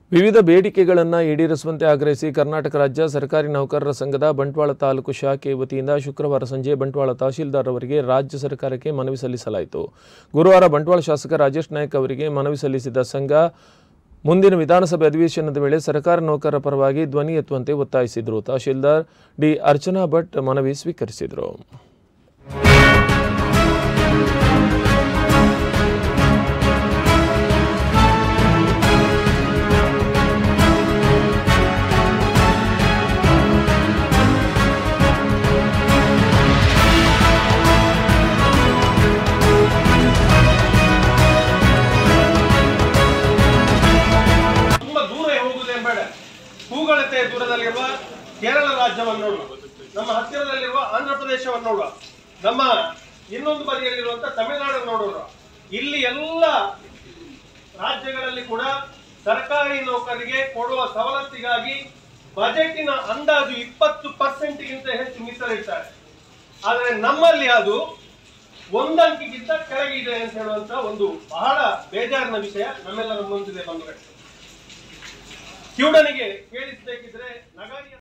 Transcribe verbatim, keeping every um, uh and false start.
ವಿವಿಧ ಬೇಡಿಕೆಗಳನ್ನು ಈಡೇರಿಸುವಂತೆ ಆಗ್ರಹಿಸಿ ಕರ್ನಾಟಕ ರಾಜ್ಯ ಸರ್ಕಾರಿ ನೌಕರರ ಸಂಘದ ಬಂಟ್ವಾಳ ತಾಲೂಕು ಶಾಖೆ ವತಿಯಿಂದ ಶುಕ್ರವಾರ ಸಂಜೆ ಬಂಟ್ವಾಳ ತಹಶೀಲ್ದಾರ್ ಅವರಿಗೆ ರಾಜ್ಯ ಸರ್ಕಾರಕ್ಕೆ ಮನವಿ ಸಲ್ಲಿಸಲಾಯಿತು. ಗುರುವಾರ ಬಂಟ್ವಾಳ ಶಾಸಕ ರಾಜೇಶ್ ನಾಯ್ಕ್ ಅವರಿಗೆ ಮನವಿ ಸಲ್ಲಿಸಿದ ಸಂಘ ಮುಂದಿನ ವಿಧಾನಸಭೆ ಅಧಿವೇಶನದ ವೇಳೆ ಸರ್ಕಾರಿ ನೌಕರರ ಪರವಾಗಿ ಧ್ವನಿ ಎತ್ತುವಂತೆ ಒತ್ತಾಯಿಸಿದರು. ತಹಶೀಲ್ದಾರ್ ಡಿ ಅರ್ಚನಾ ಭಟ್ ಮನವಿ ಸ್ವೀಕರಿಸಿದರು. ಭೂಗಳತೆ ದೂರದಲ್ಲಿರುವ ಕೇರಳ ರಾಜ್ಯವನ್ನು ನೋಡುವ, ನಮ್ಮ ಹತ್ತಿರದಲ್ಲಿರುವ ಆಂಧ್ರ ಪ್ರದೇಶವನ್ನು ನೋಡುವ, ನಮ್ಮ ಇನ್ನೊಂದು ಬದಿಯಲ್ಲಿರುವಂತಹ ತಮಿಳುನಾಡನ್ನು ನೋಡೋಣ. ಇಲ್ಲಿ ಎಲ್ಲ ರಾಜ್ಯಗಳಲ್ಲಿ ಕೂಡ ಸರ್ಕಾರಿ ನೌಕರಿಗೆ ಕೊಡುವ ಸವಲತ್ತಿಗಾಗಿ ಬಜೆಟಿನ ಅಂದಾಜು ಇಪ್ಪತ್ತು ಪರ್ಸೆಂಟ್ ಗಿಂತ ಹೆಚ್ಚು ಮೀಸಲಿಡ್ತಾರೆ. ಆದರೆ ನಮ್ಮಲ್ಲಿ ಅದು ಒಂದಂಕಿಗಿಂತ ಕೆಳಗಿದೆ ಅಂತ ಹೇಳುವಂತ ಒಂದು ಬಹಳ ಬೇಜಾರಿನ ವಿಷಯ ನಮ್ಮೆಲ್ಲರ ಮುಂದಿದೆ ಬಂದರೆ. ಕಿವುಡನಿಗೆ ಕೇಳಿಸಬೇಕಿದ್ರೆ ನಗಾರಿಯ